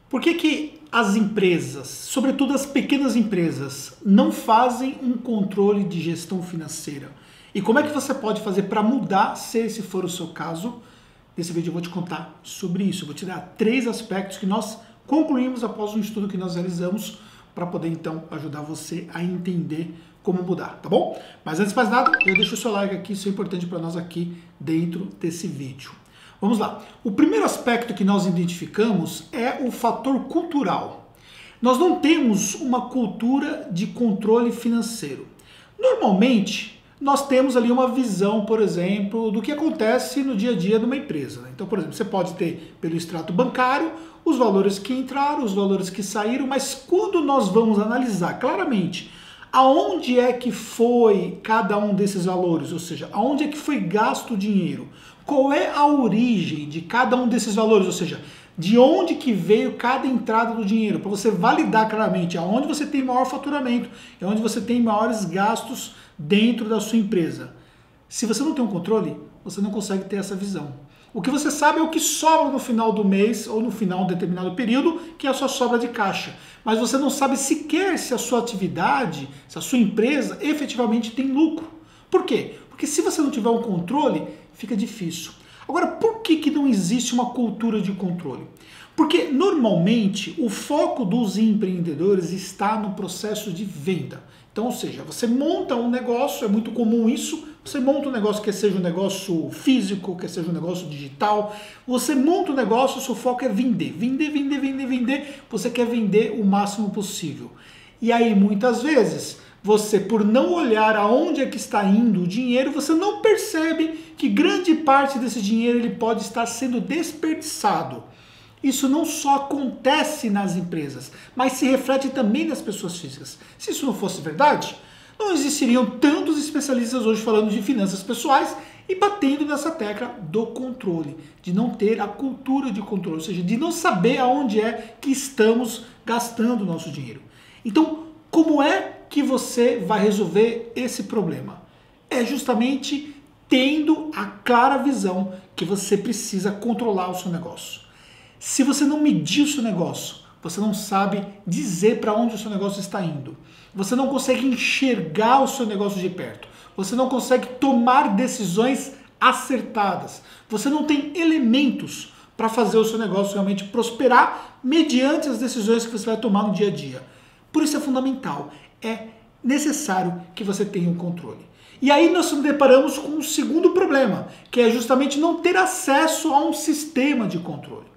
Por que as empresas, sobretudo as pequenas empresas, não fazem um controle de gestão financeira? E como é que você pode fazer para mudar, se esse for o seu caso? Nesse vídeo eu vou te contar sobre isso. Eu vou te dar 3 aspectos que nós concluímos após um estudo que nós realizamos para poder então ajudar você a entender como mudar, tá bom? Mas antes de mais nada, já deixa o seu like aqui, isso é importante para nós aqui dentro desse vídeo. Vamos lá. O primeiro aspecto que nós identificamos é o fator cultural. Nós não temos uma cultura de controle financeiro. Normalmente, nós temos ali uma visão, por exemplo, do que acontece no dia a dia de uma empresa. Então, por exemplo, você pode ter pelo extrato bancário os valores que entraram, os valores que saíram, mas quando nós vamos analisar claramente aonde é que foi cada um desses valores, ou seja, aonde é que foi gasto o dinheiro, qual é a origem de cada um desses valores, ou seja, de onde que veio cada entrada do dinheiro, para você validar claramente aonde você tem maior faturamento e onde você tem maiores gastos dentro da sua empresa. Se você não tem um controle, você não consegue ter essa visão. O que você sabe é o que sobra no final do mês ou no final de um determinado período, que é a sua sobra de caixa. Mas você não sabe sequer se a sua atividade, se a sua empresa efetivamente tem lucro. Por quê? Porque se você não tiver um controle, fica difícil. Agora, por que não existe uma cultura de controle? Porque normalmente o foco dos empreendedores está no processo de venda. Então, ou seja, você monta um negócio, é muito comum isso, você monta um negócio que seja um negócio físico, que seja um negócio digital, você monta um negócio, o seu foco é vender, vender, vender, vender, vender, você quer vender o máximo possível. E aí, muitas vezes, você, por não olhar aonde é que está indo o dinheiro, você não percebe que grande parte desse dinheiro ele pode estar sendo desperdiçado. Isso não só acontece nas empresas, mas se reflete também nas pessoas físicas. Se isso não fosse verdade, não existiriam tantos especialistas hoje falando de finanças pessoais e batendo nessa tecla do controle, de não ter a cultura de controle, ou seja, de não saber aonde é que estamos gastando o nosso dinheiro. Então, como é que você vai resolver esse problema? É justamente tendo a clara visão que você precisa controlar o seu negócio. Se você não medir o seu negócio, você não sabe dizer para onde o seu negócio está indo. Você não consegue enxergar o seu negócio de perto. Você não consegue tomar decisões acertadas. Você não tem elementos para fazer o seu negócio realmente prosperar mediante as decisões que você vai tomar no dia a dia. Por isso é fundamental, é necessário que você tenha um controle. E aí nós nos deparamos com um segundo problema, que é justamente não ter acesso a um sistema de controle.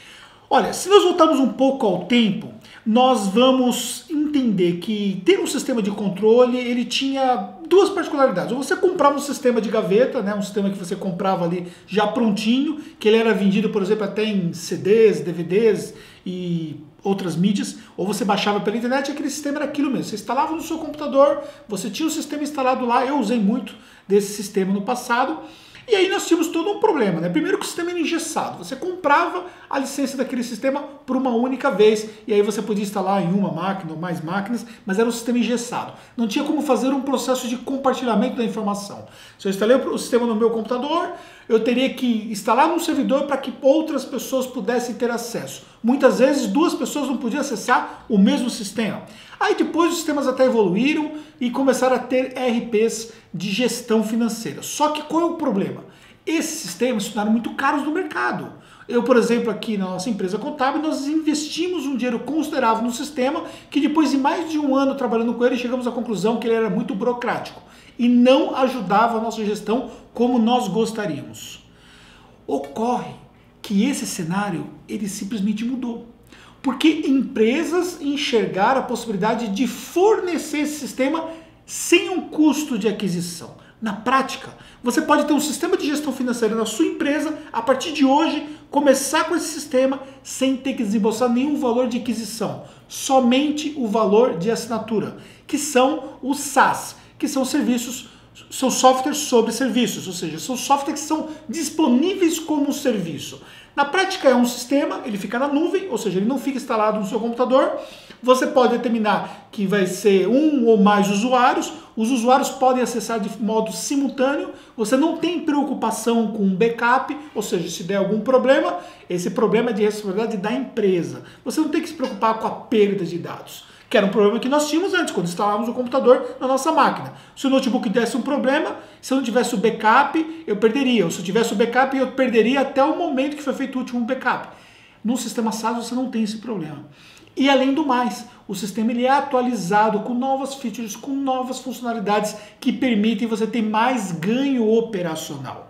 Olha, se nós voltarmos um pouco ao tempo, nós vamos entender que ter um sistema de controle, ele tinha 2 particularidades. Ou você comprava um sistema de gaveta, né, um sistema que você comprava ali já prontinho, que ele era vendido, por exemplo, até em CDs, DVDs e outras mídias, ou você baixava pela internet e aquele sistema era aquilo mesmo. Você instalava no seu computador, você tinha o sistema instalado lá, eu usei muito desse sistema no passado. E aí nós tínhamos todo um problema, né? Primeiro que o sistema era engessado, você comprava a licença daquele sistema por uma única vez, e aí você podia instalar em uma máquina ou mais máquinas, mas era um sistema engessado. Não tinha como fazer um processo de compartilhamento da informação. Se eu instalei o sistema no meu computador, eu teria que instalar num servidor para que outras pessoas pudessem ter acesso. Muitas vezes 2 pessoas não podiam acessar o mesmo sistema. Aí depois os sistemas até evoluíram e começaram a ter ERPs de gestão financeira. Só que qual é o problema? Esses sistemas se tornaram muito caros no mercado. Eu, por exemplo, aqui na nossa empresa contábil, nós investimos um dinheiro considerável no sistema que depois de mais de um ano trabalhando com ele, chegamos à conclusão que ele era muito burocrático e não ajudava a nossa gestão como nós gostaríamos. Ocorre que esse cenário, ele simplesmente mudou. Porque empresas enxergaram a possibilidade de fornecer esse sistema sem um custo de aquisição. Na prática, você pode ter um sistema de gestão financeira na sua empresa, a partir de hoje, começar com esse sistema sem ter que desembolsar nenhum valor de aquisição, somente o valor de assinatura, que são os SaaS, que são serviços são softwares sobre serviços, ou seja, são softwares que são disponíveis como um serviço. Na prática é um sistema, ele fica na nuvem, ou seja, ele não fica instalado no seu computador. Você pode determinar que vai ser um ou mais usuários. Os usuários podem acessar de modo simultâneo. Você não tem preocupação com backup, ou seja, se der algum problema, esse problema é de responsabilidade da empresa. Você não tem que se preocupar com a perda de dados, que era um problema que nós tínhamos antes, quando instalávamos o computador na nossa máquina. Se o notebook desse um problema, se eu não tivesse o backup, eu perderia. Ou se eu tivesse o backup, eu perderia até o momento que foi feito o último backup. No sistema SaaS você não tem esse problema. E além do mais, o sistema ele é atualizado com novas features, com novas funcionalidades que permitem você ter mais ganho operacional.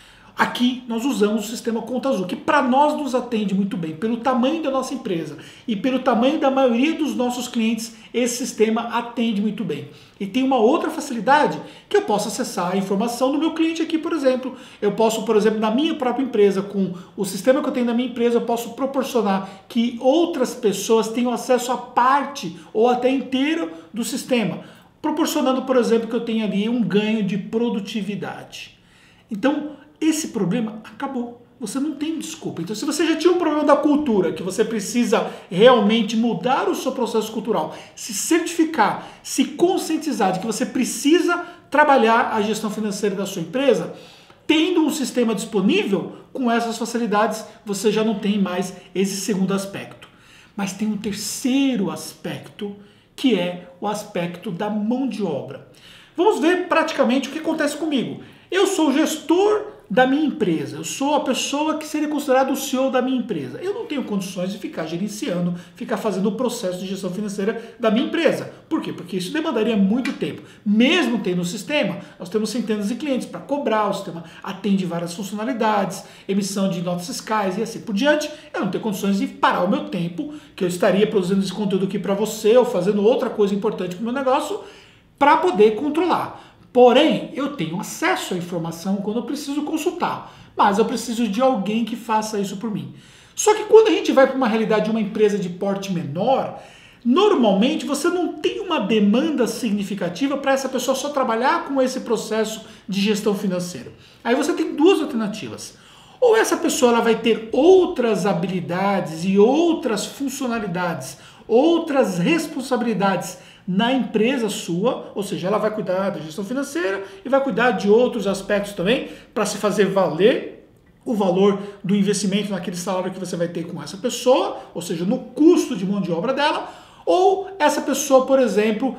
Aqui nós usamos o sistema Conta Azul, que para nós nos atende muito bem, pelo tamanho da nossa empresa e pelo tamanho da maioria dos nossos clientes, esse sistema atende muito bem. E tem uma outra facilidade, que eu posso acessar a informação do meu cliente aqui, por exemplo. Eu posso, por exemplo, na minha própria empresa, com o sistema que eu tenho na minha empresa, eu posso proporcionar que outras pessoas tenham acesso a parte ou até inteiro do sistema, proporcionando, por exemplo, que eu tenha ali um ganho de produtividade. Então, esse problema acabou. Você não tem desculpa. Então, se você já tinha um problema da cultura, que você precisa realmente mudar o seu processo cultural, se certificar, se conscientizar de que você precisa trabalhar a gestão financeira da sua empresa, tendo um sistema disponível, com essas facilidades, você já não tem mais esse segundo aspecto. Mas tem um terceiro aspecto, que é o aspecto da mão de obra. Vamos ver praticamente o que acontece comigo. Eu sou o gestor da minha empresa, eu sou a pessoa que seria considerado o CEO da minha empresa. Eu não tenho condições de ficar gerenciando, ficar fazendo o processo de gestão financeira da minha empresa. Por quê? Porque isso demandaria muito tempo. Mesmo tendo um sistema, nós temos centenas de clientes para cobrar, o sistema atende várias funcionalidades, emissão de notas fiscais e assim por diante. Eu não tenho condições de parar o meu tempo, que eu estaria produzindo esse conteúdo aqui para você ou fazendo outra coisa importante para o meu negócio, para poder controlar. Porém, eu tenho acesso à informação quando eu preciso consultar, mas eu preciso de alguém que faça isso por mim. Só que quando a gente vai para uma realidade de uma empresa de porte menor, normalmente você não tem uma demanda significativa para essa pessoa só trabalhar com esse processo de gestão financeira. Aí você tem duas alternativas. Ou essa pessoa ela vai ter outras habilidades e outras funcionalidades, outras responsabilidades na empresa sua, ou seja, ela vai cuidar da gestão financeira e vai cuidar de outros aspectos também para se fazer valer o valor do investimento naquele salário que você vai ter com essa pessoa, ou seja, no custo de mão de obra dela, ou essa pessoa, por exemplo,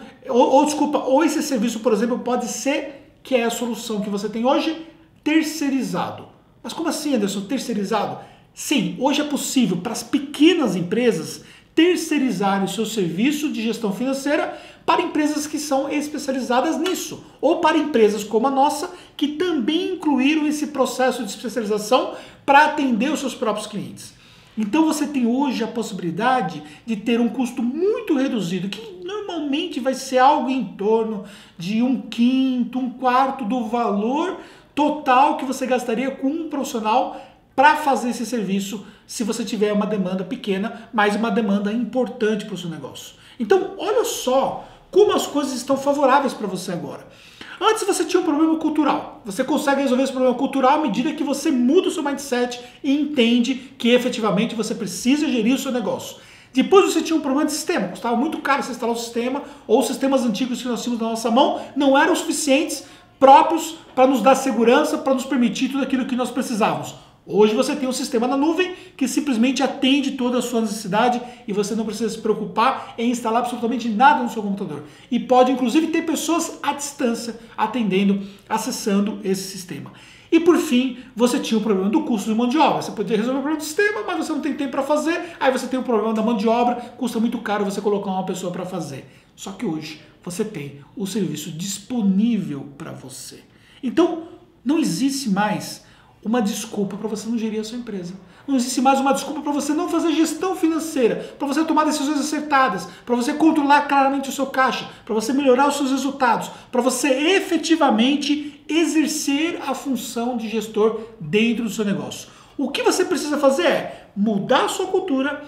ou esse serviço, por exemplo, pode ser, que é a solução que você tem hoje, terceirizado. Mas como assim, Anderson, terceirizado? Sim, hoje é possível para as pequenas empresas terceirizarem o seu serviço de gestão financeira para empresas que são especializadas nisso, ou para empresas como a nossa, que também incluíram esse processo de especialização para atender os seus próprios clientes. Então você tem hoje a possibilidade de ter um custo muito reduzido, que normalmente vai ser algo em torno de 1/5, 1/4 do valor total que você gastaria com um profissional para fazer esse serviço, se você tiver uma demanda pequena, mas uma demanda importante para o seu negócio. Então, olha só como as coisas estão favoráveis para você agora. Antes você tinha um problema cultural. Você consegue resolver esse problema cultural à medida que você muda o seu mindset e entende que efetivamente você precisa gerir o seu negócio. Depois você tinha um problema de sistema. Custava muito caro você instalar o sistema, ou os sistemas antigos que nós tínhamos na nossa mão não eram suficientes, próprios, para nos dar segurança, para nos permitir tudo aquilo que nós precisávamos. Hoje você tem um sistema na nuvem que simplesmente atende toda a sua necessidade e você não precisa se preocupar em instalar absolutamente nada no seu computador. E pode inclusive ter pessoas à distância atendendo, acessando esse sistema. E por fim, você tinha o problema do custo de mão de obra. Você podia resolver o problema do sistema, mas você não tem tempo para fazer. Aí você tem o problema da mão de obra, custa muito caro você colocar uma pessoa para fazer. Só que hoje você tem o serviço disponível para você. Então, não existe mais uma desculpa para você não gerir a sua empresa. Não existe mais uma desculpa para você não fazer gestão financeira, para você tomar decisões acertadas, para você controlar claramente o seu caixa, para você melhorar os seus resultados, para você efetivamente exercer a função de gestor dentro do seu negócio. O que você precisa fazer é mudar a sua cultura,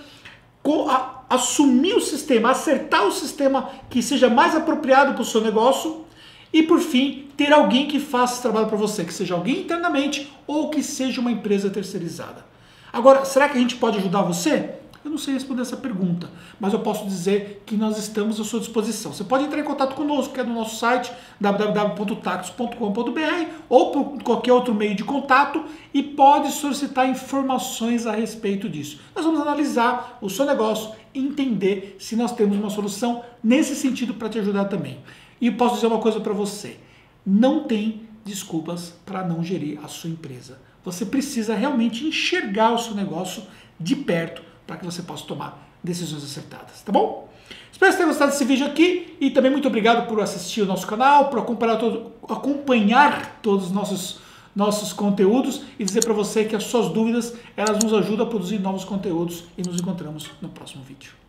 assumir o sistema, acertar o sistema que seja mais apropriado para o seu negócio E por fim, ter alguém que faça esse trabalho para você, que seja alguém internamente ou que seja uma empresa terceirizada. Agora, será que a gente pode ajudar você? Eu não sei responder essa pergunta, mas eu posso dizer que nós estamos à sua disposição. Você pode entrar em contato conosco, que é no nosso site www.taxos.com.br ou por qualquer outro meio de contato e pode solicitar informações a respeito disso. Nós vamos analisar o seu negócio e entender se nós temos uma solução nesse sentido para te ajudar também. E posso dizer uma coisa para você, não tem desculpas para não gerir a sua empresa. Você precisa realmente enxergar o seu negócio de perto para que você possa tomar decisões acertadas, tá bom? Espero que você tenha gostado desse vídeo aqui e também muito obrigado por assistir o nosso canal, por acompanhar todos os nossos conteúdos e dizer para você que as suas dúvidas, elas nos ajudam a produzir novos conteúdos e nos encontramos no próximo vídeo.